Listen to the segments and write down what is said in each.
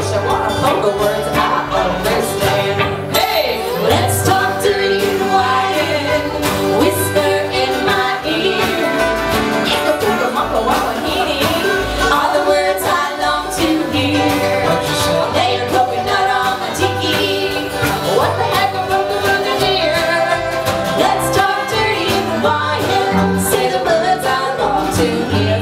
English. I want to know the words I understand. Hey, let's talk dirty Hawaiian. Whisper in my ear. All the words I long to hear. Lay your coconut on my tiki. What the heck are the dear? Let's talk dirty Hawaiian. Say the words I long to hear.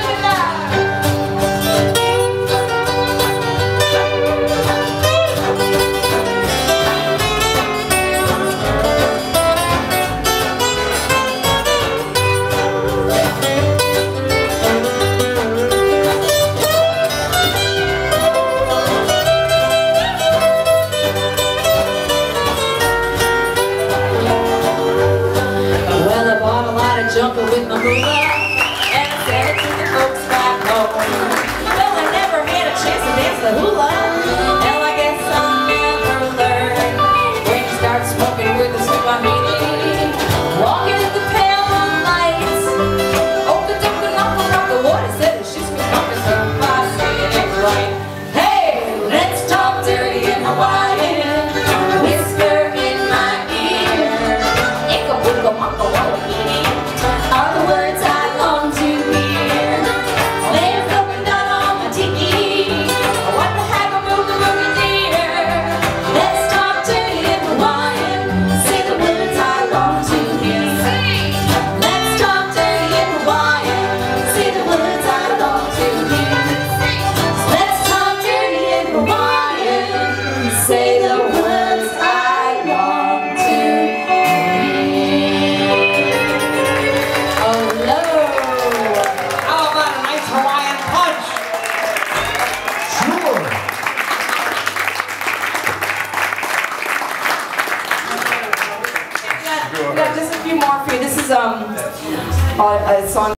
Jumping with my hula, and I said it to the folks back home. Well, I never had a chance to dance the hula. Hell, I guess I'll never learn. When you start smoking with the sweet Wahine, walking in the pale moonlight. Oh, the duck, the water said that she's been pumping her by saying it right. Hey, let's talk dirty in Hawaiian. Whisper in my ear. Ika buka maka wawahine. Are the words I long to hear. Lay a coconut on my tiki. What the heck am the dear? Let's talk dirty in Hawaiian. Say the words I long to hear. Let's talk dirty in Hawaiian. Say the words I long to hear. Let's talk dirty in Hawaiian. Say the words I long to hear. Yeah, just a few more for you. This is a song.